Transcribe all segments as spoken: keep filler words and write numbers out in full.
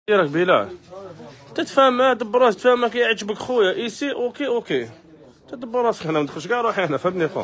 راك بلال تتفاهم دبر راسك تفاهم كي يعجبك خويا ايسي اوكي اوكي تدبر راسك هنا ما ندخلش كاع روحي هنا فهمني خو.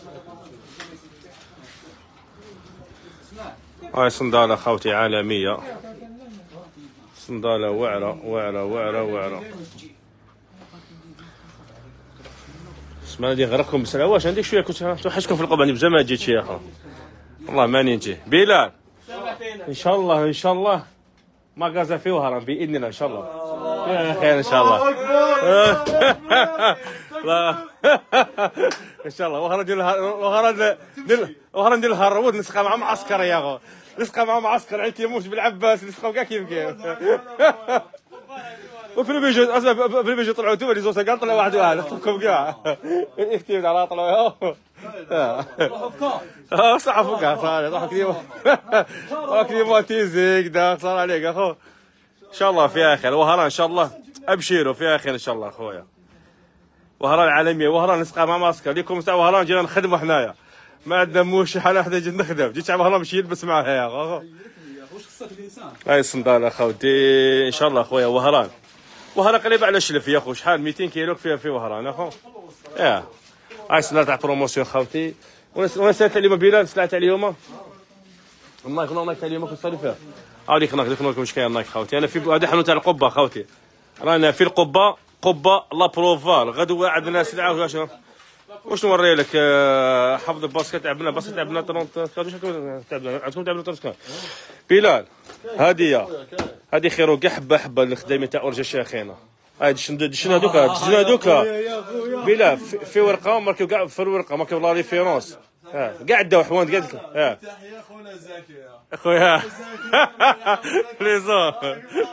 هاي صندالة خوتي عالمية، صندالة وعرة وعرة وعرة وعرة. اسمع دي غرقكم بسرعة. واش عندك شوية كنت توحشكم في القبة بزاف ما جيتش يا خو. والله ماني نجي بلال ان شاء الله ان شاء الله ماغازا في وهران باذن الله ان شاء الله خير ان شاء الله. لا ان شاء الله وهران ديال وهران ديال وهران ديال الهرود نسقى مع معسكر يا خو، نسقى مع معسكر عيط يموت بالعباس نسقاو كاع كيف كيف. وفي البيجو اسمع في البيجو طلعوا تو لي زوسا كاع طلعوا واحد واحد خطبكم كاع اكتيف على طلعوا اه صح فوق صار راح كريم كريم تيزيك دا صار عليك اخو. ان شاء الله فيها خير وهران ان شاء الله ابشروا فيها خير ان شاء الله اخويا. وهران عالميه وهران نسقى مع ماسكه ليكم تاع وهران جينا نخدموا حنايا ما عندنا موش حنا حدا جيت نخدم جيت تاع وهران باش يلبس معاه يا اخو. واش خصك الانسان هاي الصندالة خوتي ان شاء الله اخويا. وهران وهران قريب على شلف يا اخو شحال مئتين كيلو فيها في وهران اخو. ياه هاي صندالة تاع بروموسيون خوتي. وانا سالت اليوم بلال سلعت اليوم النايك نايك تاع اليوم كنت صاري فيها هذيك نايك ديك نايك واش كاين نايك خوتي. انا في هذا حانوت تاع القبه خوتي رانا في القبه قبه لا بروفال غدوه عندنا سلعه واش واش نوري لك حفظ الباسكت تعبنا باسكت تعبنا ثلاثة تعبنا عندكم تعبنا ثلاثة بلال هذه هذه خيرو كاع حبه حبه الخدامين تاع اورجا شيخينا. هاي دشنا دوكا دشنا دوكا بلال في ورقه ماركيو كاع في الورقه ماركيو لا ريفيرونس كاع داو حوانت كاع اه تحيه خونا زكي اخويا ليزون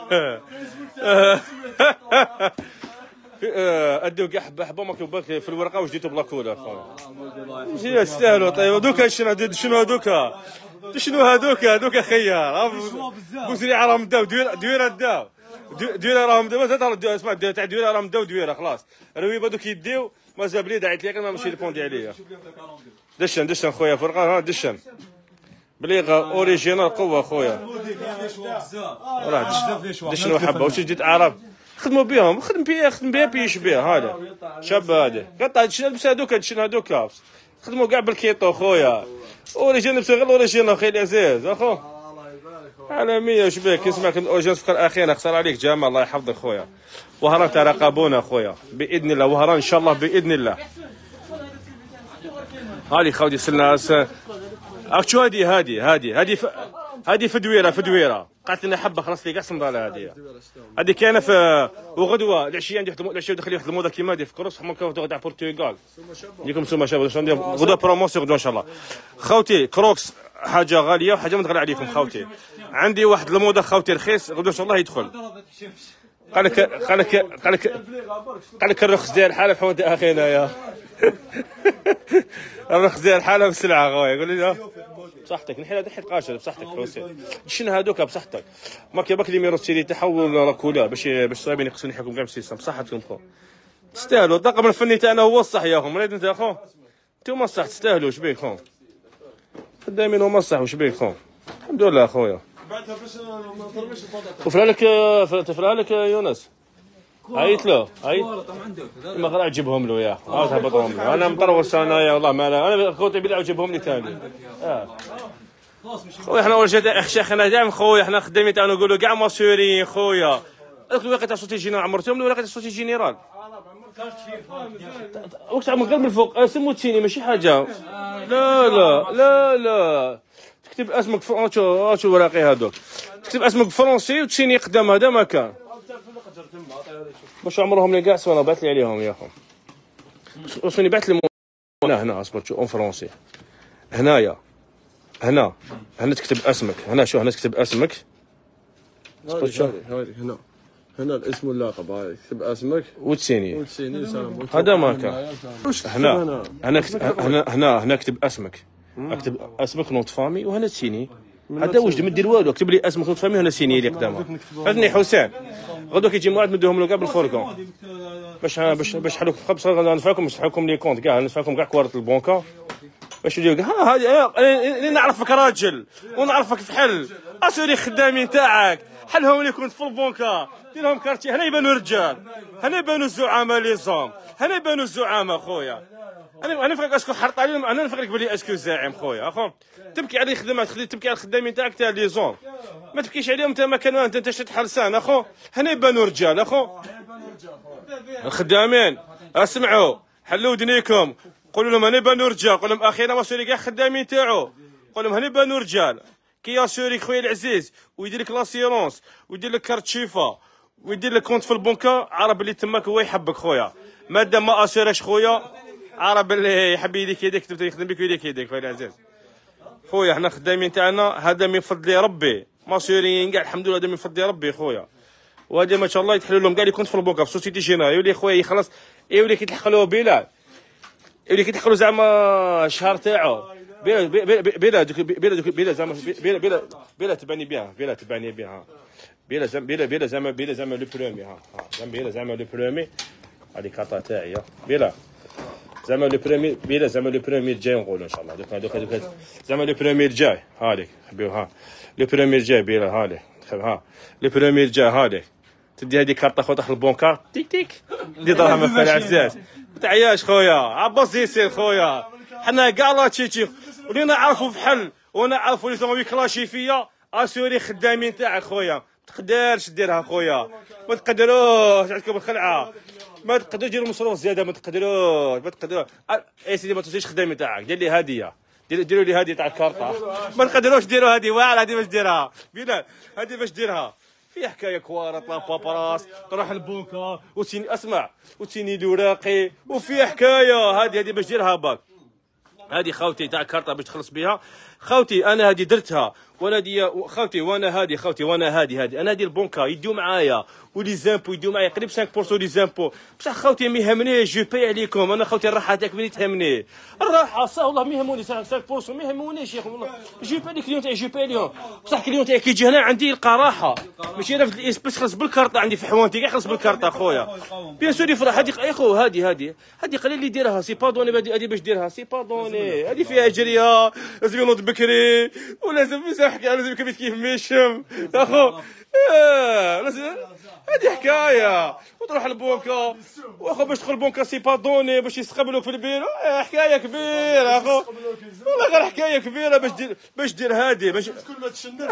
ادو كاع حبه حبه ماكو باك في الورقه واش ديتو بلا كولر خويا تستاهلوا. طيب دوكا شنو شنو هذوكا شنو هذوكا هذوكا خيار بوزريعه راهم داو دويره داو دويره راهم داو اسمع تاع دويره راهم داو دويره خلاص رويبه دوك يديو مازال بلي دعيت لي ما ماشي البوندي عليا دشن دشن خويا فرقه ها دشن بليغه اوريجينال قوه خويا راه دشن حبه واش جديد عرب خدموا بهم خدم بيه خدم بيه بيش بيه هذا شاب هذا قطع تلبس هذوك تشن هذوك خدموا كاع بالكيطو خويا اوريجينال لبس غير اوريجينال اخي العزيز اخو عالميه واش بك نسمعك الاوريجينال في الاخيره خسر عليك جمال الله يحفظك خويا. وهران تراقبونا خويا باذن الله وهران ان شاء الله باذن الله. هذه خوتي سلنا اكشو هذه هذه هذه هذه هذه فدويره فدويره قالت لنا حبه خلاص لي كاع صنداله هذه هذه كاينه في وغدوه العشيه ندير العشيه دخل واحد الموضه كيما هذه في كروس حنا كنتو تاع البرتغال ديكم سوما شباب واش ندير غدوه بروموسيون غدوه ان شاء الله خوتي. كروكس حاجه غاليه وحاجه ما تغلى عليكم خوتي. عندي واحد الموضه خوتي رخيص غدوه ان شاء الله يدخل. قال لك قال لك قال لك قال لك الرخص ديال حاله بحوت اخينا يا الرخص ديال حاله بالسلعه خويا يقول لي بصحتك نحيد هذا حيت قاشر بصحتك حسين شنو هذوك بصحتك ما كيباك لي ميروس تيري تحول راكولا باش باش صايبين يقصون يحكم كاع بالسيستم بصحتكم خو تستاهلوا. الطاقم الفني تاعنا هو الصح يا خو مريت انت يا خو انتوما الصح تستاهلوا واش بيك خو خدامين هما الصح واش بيك خو الحمد لله خويا. وفرها لك فرها لك يونس عيط له عيط ما غير عجبهم له يا اخو عاود هبطهم له انا مطروس انايا والله ما انا خوتي بلا عجبهم لي ثاني اه خويا حنا اول شيء شيخنا دائما خويا حنا خدامين تاعنا نقولوا كاع ماسورين خويا هذوك الوقت تاع صوتي جينيرال عمرتهم الوقت تاع صوتي جينيرال وقت عمر غير من الفوق سمو تشيني ماشي حاجه لا لا لا لا تكتب اسمك فرونسي شو الوراقي هذوك تكتب اسمك فرونسي وتشيني قدام هذا ما كان واش عمرهم لي كاع سوانا بعث لي عليهم يا اخو وصوني بعث لي هنا هنا اصبر شو اون فرونسي هنايا هنا هنا تكتب اسمك هنا شو هنا تكتب اسمك اصبر شو هنا هنا الاسم واللقب هاي تكتب اسمك وتسيني وتسيني سلام هذا ما كان هنا هنا هنا هنا هنا اكتب اسمك اكتب اسمك نوت فامي وهنا تسيني هذا واش ما دير والو اكتب لي اسمك نوت فامي هنا سيني لي قدامها فهمتني حسين غدوه كيجي موعد ندوهم له كاع بالفوركون باش باش باش حلوك خبص ندفعكم نفتحكم لي كونت كاع ندفعكم كاع كوارت البنكه باش يجيو ها هذه انا نعرفك راجل ونعرفك فحل اسوري خدامين تاعك حلهم اللي كنت في البنكه دير لهم كارتي. هنا يبانوا رجال، هنا يبانوا الزعماء لي زوم، هنا يبانوا الزعماء خويا. انا انا نفرق اسكو حرط عليهم، انا نفرق بلي اسكو زاعم خويا. اخو تبكي على الخدمه، تبكي على الخدامين تاعك تاع لي زوم، ما تبكيش عليهم انت ما كانوا انت انت شد حلسان. اخو هنا يبانوا رجال. اخو الخدامين اسمعوا حلوا دنيكم، قولوا لهم هنا يبانوا رجال. قول لهم اخيرا ما سوري كاع الخدامين تاعو، قول لهم هنا يبانوا رجال. كي ياسوريك خويا العزيز ويدير لك لاسيرونس ويدير لك كارت شيفا ويدير لك كونت في البنكه، عرف بلي تماك هو يحبك خويا. مادام ما اسيرش خويا عرف بلي يحب يديك يديك تبدا يخدم بك ويديك يديك خويا العزيز. خويا حنا خدامين تاعنا هذا من فضل ربي، ماسوريين كاع الحمد لله هذا من فضل ربي خويا. وهذا ما شاء الله يتحلوا لهم كاع اللي كنت في البنكه في سوسيتي جينيرال يولي خويا يخلص، يولي كيتلحق له بلال، يولي كيتلحق له زعما شهر تاعو بلا بلا بلا بلا بلا زعما بلا بلا بلا تبعني بها، بلا تبعني بها، بلا زعما بلا بلا زعما بلا زعما لو برومي. ها زعما بلا زعما لو برومي هذيك كاطا تاعي بلا زعما لو برومي، بلا زعما لو برومي الجاي نقولوا ان شاء الله. دوك دوك دوك زعما لو برومي الجاي هذيك خبيو. ها لو برومي الجاي بلا هذيك ها لو برومي الجاي هذيك تدي هذيك كارطه خويا داخل البنكار تيك تيك دي دراهم في العزاز. ما تعياش خويا عباس يسير خويا. حنا كاع لا تشيتي ولينا نعرفوا في حل ونعرفوا لي زعما يكلاشي فيا اسوري خدامين تاعك خويا. ما تقدرش ديرها خويا، ما تقدروش عندكم الخلعه، ما تقدروش ديروا مصروف زياده، ما تقدروش ما تقدروش اي سيدي ما توصيش خدامين تاعك. دير لي هديه، ديروا لي هديه تاع الكارطه. ما تقدروش ديروا هذه واعره، هذه باش ديرها بلال، هذه باش ديرها في حكايه كوارط لا بابراس تروح البنكه وتيني اسمع وتيني الوراقي وفي حكايه. هذه هذه باش ديرها باك، هذه خاوتي تاع كارطه باش تخلص بها خاوتي. انا هذه درتها وانا دي خاوتي وانا هذه خاوتي وانا هذه هذه انا هذه البنكه يديو معايا ولي زامبو يديو معايا قريب خمسة بالمئة لي زامبو. بصح خاوتي ما يهمنيش جو باي عليكم. انا خاوتي الراحه تاعك ملي تهمني الراحه صح والله ما يهموني خمسة بالمئة ما يهمونيش يا اخي والله. جو باي لي كليون تاعي جو باي اليوم. بصح كليون تاعي كي يجي هنا عندي يلقى راحه، ماشي انا في الاسباس خلص بالكارطه عندي في حوانتي كاع خلص بالكارطه خويا. بيان سور يفرح. هذه يا خو هذه هذه هذه قليل اللي يديرها سي با دوني. هذه باش ديرها سي با دوني، هذه فيها جريه لازم ينوض بكري ولازم يسحك لازم كيف كيف ميشم يا خو. اه لازم هذه حكايه. وتروح البنكه واخو باش تدخل البنكه سي با دوني باش يستقبلوك في البيرو. اه حكايه كبيره اخو والله غير حكايه كبيره باش دير باش دير هذه باش كل ما تشنر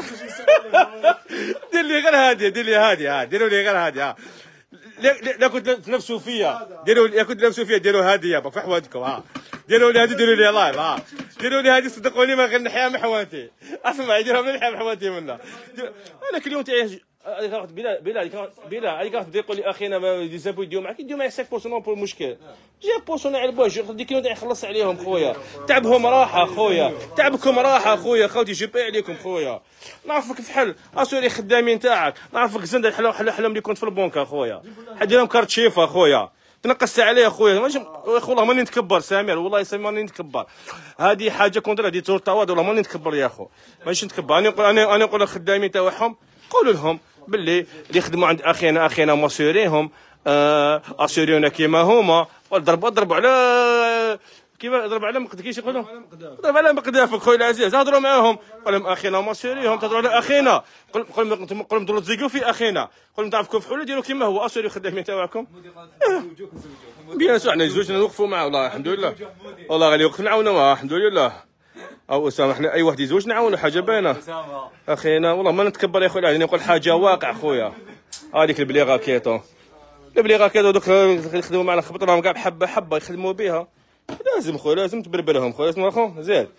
دير لي غير هذه دير لي هذه ديروا لي غير هذه. لا كنت تنافسوا فيا ديروا لا كنت تنافسوا فيا ديروا هذه في حوانتكم. ها ديروا لي هذه ديروا لي لايف. ها ديروا لي هذه صدقوني ما غير نحيها من حوانتي. اسمع يديرها من نحيها من حوانتي منها. انا كل يوم تاعي بلا بلا بلا هذيك تبدا يقول لي اخينا ما دي زابو يديو معاك يديو معايا خمسة بالمئة بور المشكل. جي بوسون على البوش ديك كيلو تاعي خلص عليهم خويا. تعبهم راحه خويا، تعبكم راحه خويا. خوتي جي باي عليكم خويا. نعرفك في حل اسوري خدامين تاعك، نعرفك زند الحلو حلو حلم اللي كنت في البنكه خويا. حد لهم كارت شيفا خويا تنقصت عليه خويا. ماشي والله ماني نتكبر سامر والله سامر ماني نتكبر. هذه حاجه كنت هذه تور تواضع والله ماني نتكبر يا اخو ماشي نتكبر. انا نقول انا انا نقول الخدامين تاعهم قولوا لهم باللي اللي يخدموا عند اخينا اخينا ماسوريهم آه اسوريونا كيما هما. ضربوا ضربوا على كيما ضرب على مقد كيش يقولوا ضرب على مقدافك خويا العزيز. هضروا معاهم قول لهم اخينا ماسوريهم تهضروا على اخينا. قول قول لهم قول لهم تزيقوا في اخينا. قول لهم تعرفوا كيف حلو ديروا كيما هو اسوري خدامين تاعكم. بيان سور حنا زوج نوقفوا معاه والله الحمد لله. والله غادي يوقف نعاونوا الحمد لله. او اسامه حنا اي واحد يزوج نعاونوا حاجه باينه اخينا. والله ما نتكبر يا خويا نقول حاجه واقع خويا. هذيك البليغه كيتو البليغه كيتو دوك يخدموا معنا خبط لهم كاع بحبه حبه يخدموا بها. لازم خويا لازم تبربلهم خويا. اسمع اخو زيد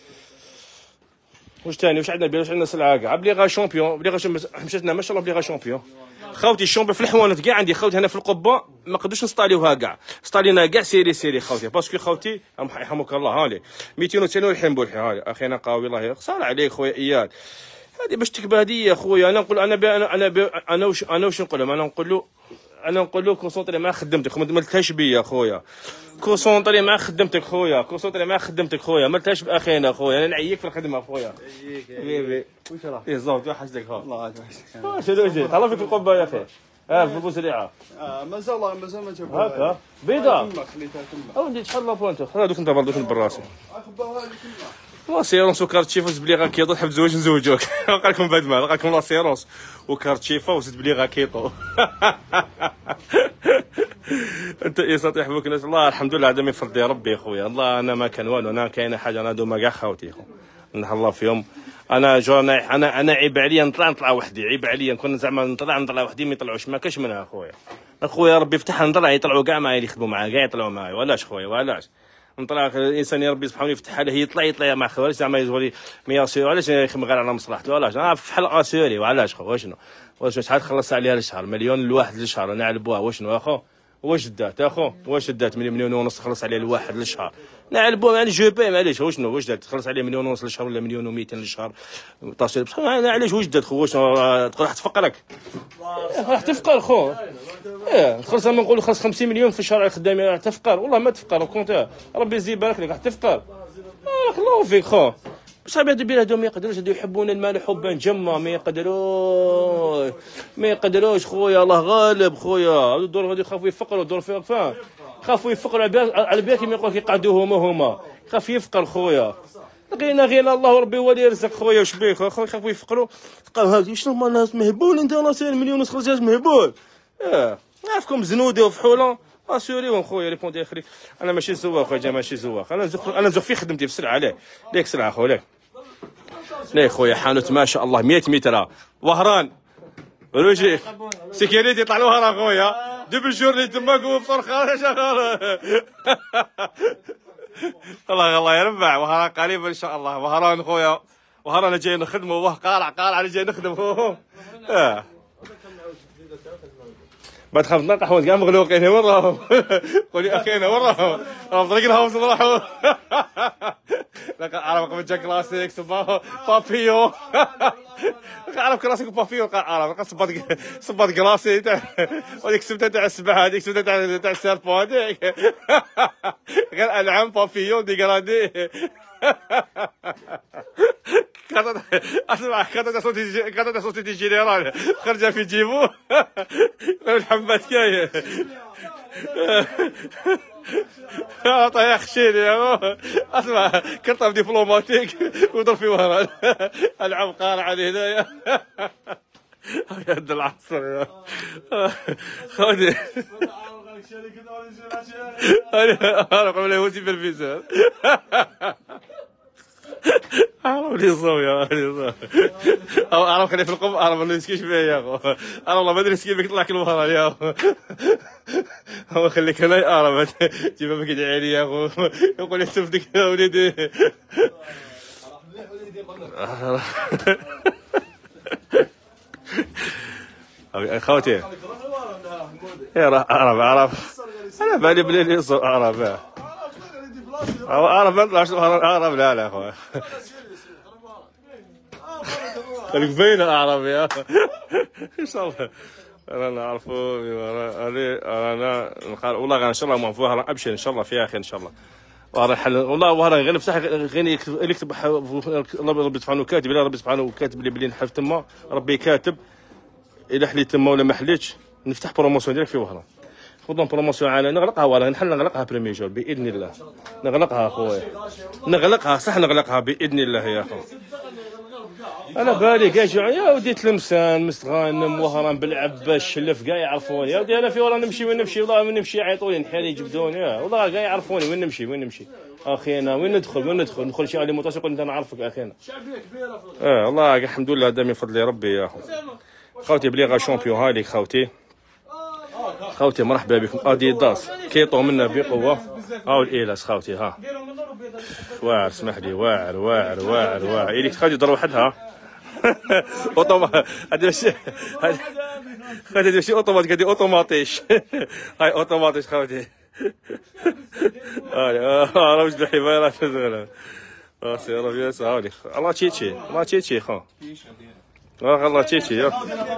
واش ثاني واش عندنا واش عندنا سلعه كاع بليغه شامبيون. بليغه مشاتنا ما شاء الله بليغه شامبيون. خاوتي الشامبيون في الحوانت كاع عندي خاوتي هنا في القبه ما قدوش نسطاليوها كاع. سطالينا كاع سيري سيري خاوتي باسكو خاوتي يرحمك الله. هاني مئتين وتسعين الحين بولحي. هاني اخينا قاوي الله خساره عليك خويا اياد. هذه باش تكبر هذه يا خويا. انا نقول انا انا انا انا واش انا واش نقول لهم. انا نقول له انا نقول له كونسونطري مع خدمتك ما تلتهاش بيا خويا. كونسونطري مع خدمتك خويا. كونسونطري مع خدمتك خويا ما تلتهاش باخينا خويا. انا نعييك في الخدمه خويا. حبيبي واش راه ايه زوج وحشتك خويا. الله يوحشك. شنو جيت الله فيك القبه يا اخي. اه في بوسريعه. اه مازال مازال ما جابوها هكا بيضاء. خليتها تما. او ندير شحال لابوانتو. خذ دوك انت برضو براسي. خباوها لك لاسيرونس وكارت شيفا وزد بلي غاكيطو تحب تزوج نزوجوك. قال لكم بعد ما قال لكم لاسيرونس وكارت شيفا وزد بلي غاكيطو. انت ايه سطيح بوك الناس. الله الحمد لله هذا من فضل ربي خويا. الله انا ما كان والو، انا كاينه حاجه انا دوما كاع خاوتي خو نحن الله فيهم. انا جونا انا انا عيب عليا نطلع نطلع وحدي، عيب عليا نكون زعما نطلع نطلع وحدي ما يطلعوش ما كاش منها خويا. اخويا ربي يفتح نطلع يطلعوا كاع معايا اللي يخدموا معايا كاع يطلعوا معايا. وعلاش خويا وعلاش نطلع الانسان ربي سبحانه يفتح عليه يطلع يطلع مع خويا زعما يزولي مية سيرو. علاش يخدم غير على مصلحته؟ علاش انا فحال اسيري. وعلاش خويا شنو واش شحال خلص عليها الشهر؟ مليون الواحد للشهر نعلبوها. واشنو اخو واش دات اخو واش دات مليون ونص خلص عليه الواحد للشهر نعلبوها. يعني جو باي معليش واش شنو واش دات تخلص عليه مليون ونص للشهر ولا مليون ومئتين للشهر تصير بصح علاش واش دات خو واش تقول راح تفقرك راح تفقر خو. اه تخلص ما نقولوا خلص خمسين مليون في الشهر خدامين راح تفقر. والله ما تفقر كونت ربي يزيد بارك لك راح تفقر. بارك الله فيك خو. بصح هادو بلادهم ما يقدروش هادو يحبون المال حبا جما ما يقدروش ما يقدروش خويا. الله غالب خويا. هادو الدور غادي يخافوا يفقروا الدور فيها فاهم خافوا يفقروا على البيت كيما يقول كيقعدوا هما هما خاف يفقر خويا. لقينا غير الله وربي هو اللي يرزق خويا. واش بيك خويا يخافوا يفقروا تلقاو هاكي شنو هما الناس مهبول انت راسي مليون خرجات مهبول. اه عارفكم زنودي وفحوله اسوريهم خويا ريبوندي اخري. انا ماشي زواق خويا ماشي زواق. انا زوق انا زوق في خدمتي في السلعه عليه ليك سلعه خويا ليك ليك خويا حانوت ما شاء الله مية متر وهران روجي سيكيريتي يطلع الوهران خويا دبل جورني تماك وفطر خارج شغال. الله الله يربع وهران قريب ان شاء الله. وهران خويا وهران جاي نخدمه وهو قارع قارع انا جاي نخدم. اه بعد خمس دقائق حوت كاع مغلوقين وين راهم؟ قولي اخينا وين راهم؟ راهم طريق الهوس راحوا. لقى عرب قبل جا كلاسيك صباح بابيو. لقى عرب كلاسيك بابيو لقى عرب لقى صباط صباط كلاسي تاع وديك السبته تاع السباحه هذيك السبته تاع تاع السيرفو هذيك. غير العام بابيو ديغرادي. اسمع كانت صوتي كانت صوتي دي جينيرال خرجه في جيبو. الحمات كاين طيح خشيني يا اسمع كرطه دبلوماتيك وضرب في وهران. العب قارع على هنايا. يا د العصر يا خذي انا قبل يوزي في الفيزا. عرب لي صوم يا اخي او عرب خليه في القم عرب ما نسكيش فيها يا اخو. انا والله ما ادري نسكي بك يطلع كل مهران يا اخو. هو خليك انا عرب جيبها بك يدعي لي يا اخو يقول لي سفدك يا وليدي. خوتي يا عرب عرب انا بالي بلي عرب عرب ما طلعش عرب. لا لا خويا خليك باين اعرب يا ان شاء الله. انا نعرفوا انا نقال والله ان شاء الله موفوها ابشر ان شاء الله فيها خير ان شاء الله. وهذا الحل والله وهذا غير نفتح غير يكتب ربي سبحانه كاتب ربي سبحانه كاتب لي بلي نحل تما ربي كاتب الا حليت تما ولا ما حليتش نفتح بروموسيون ديالك في وهران. خذوا بروموسيون على نغلقها ولا نحل نغلقها بريمي جور باذن الله. نغلقها خويا نغلقها صح نغلقها باذن الله يا اخو. انا بالي كاع يا ودي تلمسان مستغانم وهران بالعباس الشلف كاع يعرفوني يا ودي. انا في ورا نمشي وين نمشي والله وين نمشي يعيطوا لي نحيري يجبدوني والله كاع يعرفوني وين نمشي وين نمشي اخينا وين ندخل وين ندخل ندخل شي على موطاس يقول انت نعرفك اخينا. اه والله الحمد لله هذا من فضل ربي يا اخو. خوتي بلي غا شامبيون هاي خوتي خوتي مرحبا بكم. اديداس كيطو منا بقوه. هاو الايلاس خوتي ها واعر اسمح لي واعر واعر واعر واعر إليك خدي ضرب وحدها. اوتوما هذا ماشي هذا ماشي اوتوماتيك هذه اوتوماتيش. هاي اوتوماتيش خوتي. اه راه وجد الحمايه تزغل راسي راه يا ساولي الله تشيتشي الله تشيتشي خو والله الله تشيتشي يا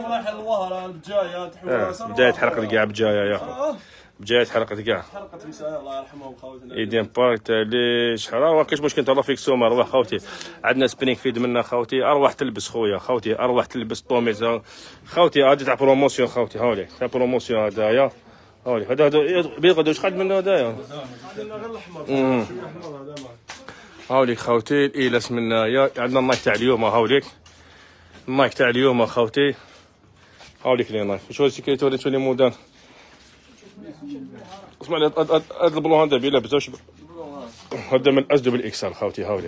بداية حلقة كاع بجايه يا خو بداية حلقة كاع حلقة نساء الله يرحمهم خوتنا. ايدين بارت لي شحال ما كاينش مشكل الله فيك سوما اروح خوتي. عندنا سبرينغ فيد منا خوتي ارواح تلبس خويا خوتي ارواح تلبس طوميز خوتي هادي تاع بروموسيون خوتي هاولي تاع بروموسيون هدايا هاولي هذا هذا بيغدو شحال منه هدايا هاوليك خوتي الإيلس من هنايا. عندنا النايك تاع اليوم هاوليك. النايك تاع اليوم خوتي. هاوليك لي نايك. شو السيكيتو اللي تولي مودان. اسمع لي هاد البلون هذا بيلا بزاف. هذا من الأسد بالإكسل خوتي هاوليك.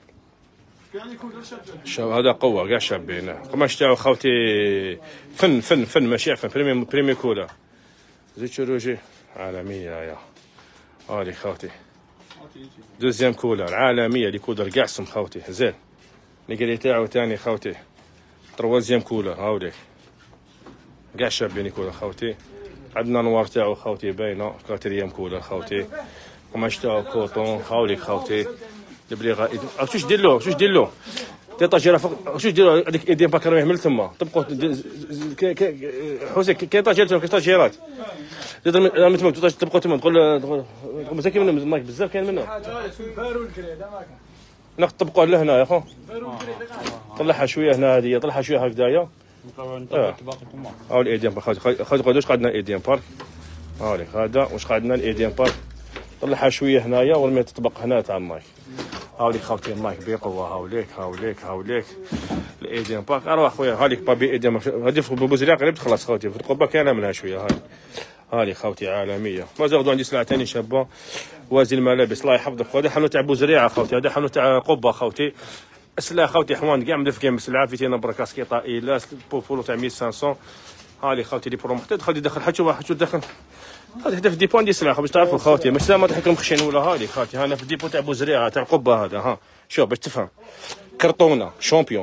شاب هذا قوة كاع شابين. قماش تاعو خوتي فن فن فن ماشي عفن بريمي بريمي كولا. زيد شروجي عالمية يا هاوليك خوتي. دوزيام كولر عالمية لي كولر كاع سم خوتي زين. القري تاعو تاني خوتي. تروازيام كولر هاوليك. كاع شابين كولر خوتي. عندنا نوار تاعو خوتي باينة كاتريام كولر خوتي. قماش تاعو كوطون هاوليك خوتي. البليغه واش دير له واش دير له تيطاجيره فوق واش دير له هذيك ايدين باك راه من تما طبقوا حسين كاين طاجيرات كاين طاجيرات لا متمك طبقوا تما تقول تقول مساكين منهم ماك بزاف كاين منهم ناخذ طبقوه لهنا يا خو طلعها شويه هنا هذه طلعها شويه هكذايا هاو الايدين باك خذ خذ واش قعدنا ايدين بارك هاوليك هذا واش قعدنا الايدين بارك طلعها شويه هنايا ورمي تطبق هنا تاع المايك هاوليك خوتي المايك بقوه هاوليك هاوليك هاوليك الايدين باك اروح خويا هاوليك بابي ايدين هذه في بوزريا قريب تخلص خوتي في القبه كاينه منها شويه هاي هاوليك خوتي عالميه ما زغدوا عندي سلعه ثاني شابه وازي الملابس الله يحفظك هذا حانوت تاع بوزريعه خوتي هذا حانوت تاع قبه خوتي السلعه خوتي حوان كاع مدفقين بالسلعه فيتينا بركاس كيطا ايلاس بولو تاع ألف وخمسمية هاوليك خوتي لي برومو حتى خلي دخل حتى واحد شو دخل هذا حتى في ديبو عندي سلعه باش تعرفوا خوتي مش ما تحكم خشين ولا هادي خوتي انا في ديبو تاع بوزريعه تاع القبه هذا ها شوف باش تفهم كرتونه شامبيون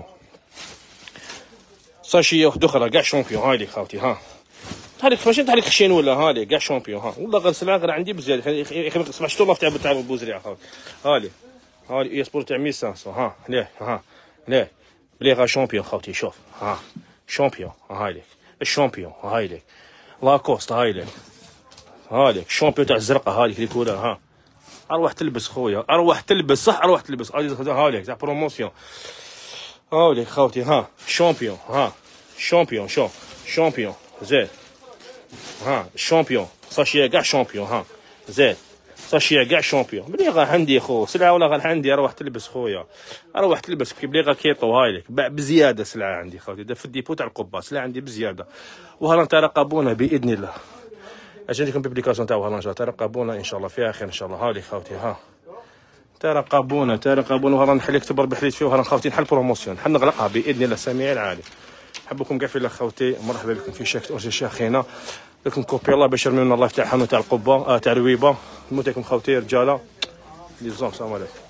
ساشيه واحده اخرى كاع شامبيون هادي خوتي ها هذيك ماشي تاع خشين ولا هادي كاع شامبيون ها والله غير سلعه غير عندي بزاف يخليك تسمع شتو الله تاع تاع بوزريعه خوتي هادي هادي اي سبور تاع ألف وخمسمية ها ليه ها ليه بليغا شامبيون خوتي شوف ها شامبيون هايليك الشامبيون هايليك لاكوست هايليك هاديك الشامبيون تاع الزرقاء هاديك اللي كولها ها اروح تلبس خويا اروح تلبس صح اروح تلبس هاديك تاع بروموسيون هاديك خوتي ها شامبيون ها شامبيون شوف شامبيون زين ها شامبيون ساشيه كاع شامبيون ها زين ساشيه كاع شامبيون بليغه عندي خو سلعه ولا غير عندي اروح تلبس خويا اروح تلبس كي بليغه كيطو هايليك بزياده سلعه عندي خوتي دا في الديبو تاع القبه سلعه عندي بزياده وهلا تراقبونا باذن الله اجي عندكم بيبليكاسيون تاع وهران ترقبونا ان شاء الله فيها خير ان شاء الله هاوليك خوتي ها ترقبونا ترقبونا وهران نحل يكتب بحليت فيه وهران خوتي نحل بروموسيون نحل نغلقها باذن الله السميع العالي نحبكم كاع في الله خوتي مرحبا بكم في شاكت اورجي شاخينا لكم كوبي الله باش يرميونا الله تاع حانوت تاع القبه آه تاع رويبه نموت لكم خوتي رجاله لي زوم السلام عليكم.